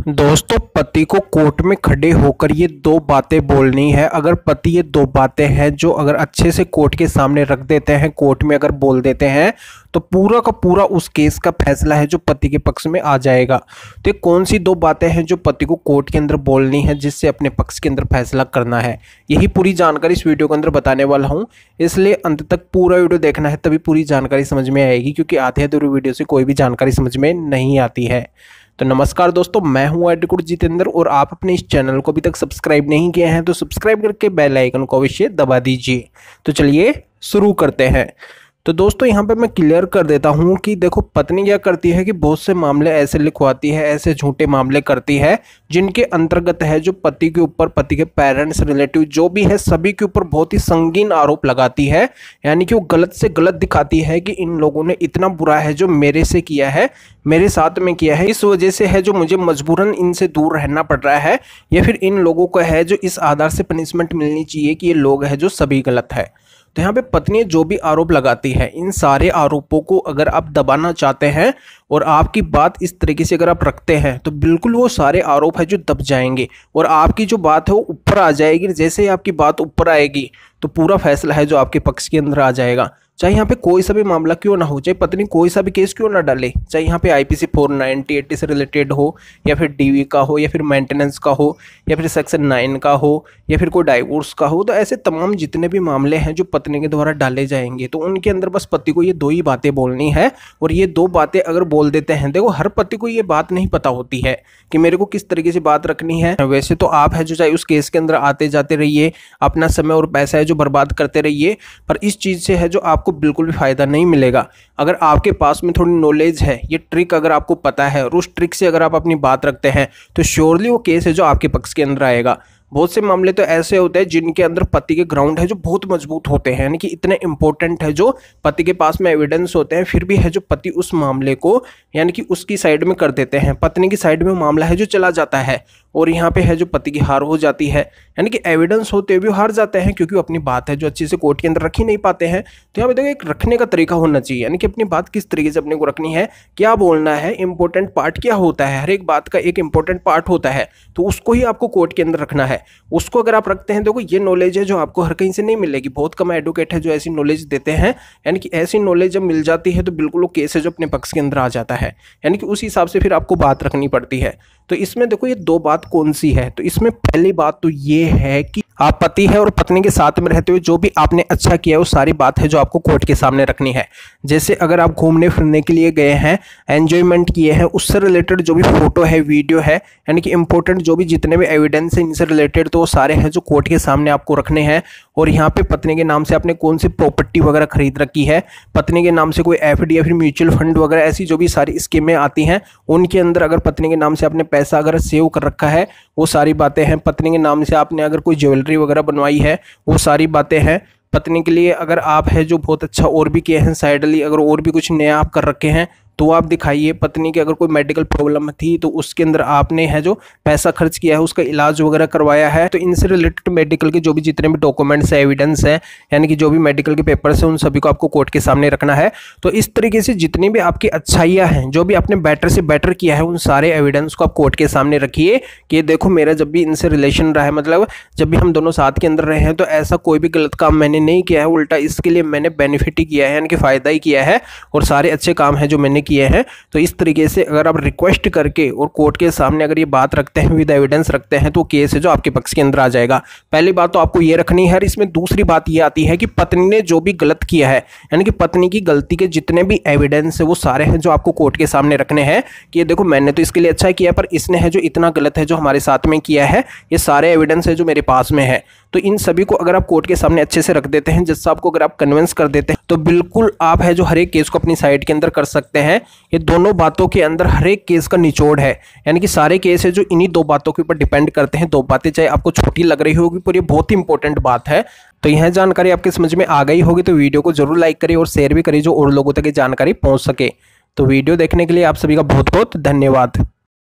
दोस्तों, पति को कोर्ट में खड़े होकर ये दो बातें बोलनी है। अगर पति ये दो बातें हैं जो अगर अच्छे से कोर्ट के सामने रख देते हैं, कोर्ट में अगर बोल देते हैं, तो पूरा का पूरा उस केस का फैसला है जो पति के पक्ष में आ जाएगा। तो ये कौन सी दो बातें हैं जो पति को कोर्ट के अंदर बोलनी है जिससे अपने पक्ष के अंदर फैसला करना है, यही पूरी जानकारी इस वीडियो के अंदर बताने वाला हूँ। इसलिए अंत तक पूरा वीडियो देखना है, तभी पूरी जानकारी समझ में आएगी, क्योंकि आधे अधूरे वीडियो से कोई भी जानकारी समझ में नहीं आती है। तो नमस्कार दोस्तों, मैं हूं एडवोकेट जितेंद्र और आप अपने इस चैनल को अभी तक सब्सक्राइब नहीं किए हैं तो सब्सक्राइब करके बेल आइकन को अवश्य दबा दीजिए। तो चलिए शुरू करते हैं। तो दोस्तों, यहाँ पे मैं क्लियर कर देता हूँ कि देखो, पत्नी क्या करती है कि बहुत से मामले ऐसे लिखवाती है, ऐसे झूठे मामले करती है जिनके अंतर्गत है जो पति के ऊपर, पति के पेरेंट्स, रिलेटिव जो भी है सभी के ऊपर बहुत ही संगीन आरोप लगाती है। यानी कि वो गलत से गलत दिखाती है कि इन लोगों ने इतना बुरा है जो मेरे से किया है, मेरे साथ में किया है, इस वजह से है जो मुझे मजबूरन इनसे दूर रहना पड़ रहा है, या फिर इन लोगों को है जो इस आधार से पनिशमेंट मिलनी चाहिए कि ये लोग है जो सभी गलत है। तो यहाँ पे पत्नी जो भी आरोप लगाती है, इन सारे आरोपों को अगर आप दबाना चाहते हैं और आपकी बात इस तरीके से अगर आप रखते हैं तो बिल्कुल वो सारे आरोप है जो दब जाएंगे और आपकी जो बात है वो ऊपर आ जाएगी। जैसे ही आपकी बात ऊपर आएगी तो पूरा फैसला है जो आपके पक्ष के अंदर आ जाएगा। चाहे यहाँ पे कोई सा भी मामला क्यों ना हो, चाहे पत्नी कोई सा भी केस क्यों ना डाले, चाहे यहाँ पे आईपीसी 490 80 से रिलेटेड हो, या फिर डीवी का हो, या फिर मेंटेनेंस का हो, या फिर सेक्शन 9 का हो, या फिर कोई डाइवोर्स का हो, तो ऐसे तमाम जितने भी मामले हैं जो पत्नी के द्वारा डाले जाएंगे तो उनके अंदर बस पति को ये दो ही बातें बोलनी है। और ये दो बातें अगर बोल देते हैं, देखो हर पति को ये बात नहीं पता होती है कि मेरे को किस तरीके से बात रखनी है। वैसे तो आप है जो चाहे उस केस के अंदर आते जाते रहिए, अपना समय और पैसा है जो बर्बाद करते रहिए, पर इस चीज़ से है जो आपको बिल्कुल भी फायदा नहीं मिलेगा। अगर आपके पास में थोड़ी नॉलेज है, ये ट्रिक अगर आपको पता है और उस ट्रिक से अगर आप अपनी बात रखते हैं तो श्योरली वो केस है जो आपके पक्ष के अंदर आएगा। बहुत से मामले तो ऐसे होते हैं जिनके अंदर पति के ग्राउंड है जो बहुत मजबूत होते हैं, यानी कि इतने इंपॉर्टेंट है जो पति के पास में एविडेंस होते हैं, फिर भी है जो पति उस मामले को यानी कि उसकी साइड में कर देते हैं, पत्नी की साइड में मामला है जो चला जाता है और यहाँ पे है जो पति की हार हो जाती है। यानी कि एविडेंस होते हुए हार जाते हैं क्योंकि वो अपनी बात है जो अच्छे से कोर्ट के अंदर रख ही नहीं पाते हैं। तो यहाँ पे देखो, एक रखने का तरीका होना चाहिए, यानी कि अपनी बात किस तरीके से अपने को रखनी है, क्या बोलना है, इंपॉर्टेंट पार्ट क्या होता है, हर एक बात का एक इंपॉर्टेंट पार्ट होता है, तो उसको ही आपको कोर्ट के अंदर रखना है। उसको अगर आप रखते हैं, देखो ये नॉलेज है जो आपको हर कहीं से नहीं मिलेगी, बहुत कम एडवोकेट है जो ऐसी नॉलेज देते हैं। यानी कि ऐसी नॉलेज जब मिल जाती है तो बिल्कुल वो केस है जो अपने पक्ष के अंदर आ जाता है, यानी कि उस हिसाब से फिर आपको बात रखनी पड़ती है। तो इसमें देखो ये दो बात कौन सी है, तो इसमें पहली बात तो ये है कि आप पति है और पत्नी के साथ में रहते हुए जो भी आपने अच्छा किया है वो सारी बात है जो आपको कोर्ट के सामने रखनी है। जैसे अगर आप घूमने फिरने के लिए गए हैं, एंजॉयमेंट किए हैं, उससे रिलेटेड जो भी फोटो है, वीडियो है, यानी कि इंपॉर्टेंट जो भी जितने भी एविडेंस है इनसे रिलेटेड, तो वो सारे हैं जो कोर्ट के सामने आपको रखने हैं। और यहाँ पे पत्नी के नाम से आपने कौन सी प्रॉपर्टी वगैरह खरीद रखी है, पत्नी के नाम से कोई एफडी या फिर म्यूचुअल फंड वगैरह ऐसी जो भी सारी स्कीमें आती हैं उनके अंदर अगर पत्नी के नाम से आपने पैसा अगर सेव कर रखा है वो सारी बातें हैं। पत्नी के नाम से आपने अगर कोई ज्वेलरी वगैरह बनवाई है वो सारी बातें हैं। पत्नी के लिए अगर आप है जो बहुत अच्छा और भी किए हैं साइडली, अगर और भी कुछ नया आप कर रखे हैं तो आप दिखाइए। पत्नी की अगर कोई मेडिकल प्रॉब्लम थी तो उसके अंदर आपने है जो पैसा खर्च किया है, उसका इलाज वगैरह करवाया है, तो इनसे रिलेटेड मेडिकल के जो भी जितने भी डॉक्यूमेंट्स है, एविडेंस है, यानी कि जो भी मेडिकल के पेपर्स हैं उन सभी को आपको कोर्ट के सामने रखना है। तो इस तरीके से जितनी भी आपकी अच्छाइयाँ हैं, जो भी आपने बेटर से बेटर किया है, उन सारे एविडेंस को आप कोर्ट के सामने रखिए कि देखो मेरा जब भी इनसे रिलेशन रहा है, मतलब जब भी हम दोनों साथ के अंदर रहे हैं, तो ऐसा कोई भी गलत काम मैंने नहीं किया है, उल्टा इसके लिए मैंने बेनिफिट ही किया है, यानी कि फ़ायदा ही किया है, और सारे अच्छे काम हैं जो मैंने किए हैं। तो इस तरीके से अगर आप रिक्वेस्ट करके और कोर्ट के सामने अगर ये बात रखते हैं, विद एविडेंस रखते हैं, तो केस है जो आपके पक्ष के अंदर आ जाएगा। पहली बात तो आपको ये रखनी है। इसमें दूसरी बात ये आती है कि पत्नी ने जो भी गलत किया है, यानी कि पत्नी की गलती के जितने भी एविडेंस है वो सारे हैं जो आपको कोर्ट के सामने रखने हैं कि देखो मैंने तो इसके लिए अच्छा किया पर इसने है जो इतना गलत है जो हमारे साथ में किया है, ये सारे एविडेंस है जो मेरे पास में है। तो इन सभी को अगर आप कोर्ट के सामने अच्छे से रख देते हैं, जज साहब को अगर आप कन्विंस कर देते हैं, तो बिल्कुल आप है जो हर एक केस को अपनी साइड के अंदर कर सकते हैं। ये दोनों बातों के अंदर हर एक केस का निचोड़ है, यानी कि सारे केस है जो इन्हीं दो बातों के ऊपर डिपेंड करते हैं। दो बातें चाहे आपको छोटी लग रही होगी पर ये बहुत ही इंपॉर्टेंट बात है। तो यह जानकारी आपके समझ में आ गई होगी तो वीडियो को जरूर लाइक करिए और शेयर भी करिए जो और लोगों तक ये जानकारी पहुंच सके। तो वीडियो देखने के लिए आप सभी का बहुत बहुत धन्यवाद।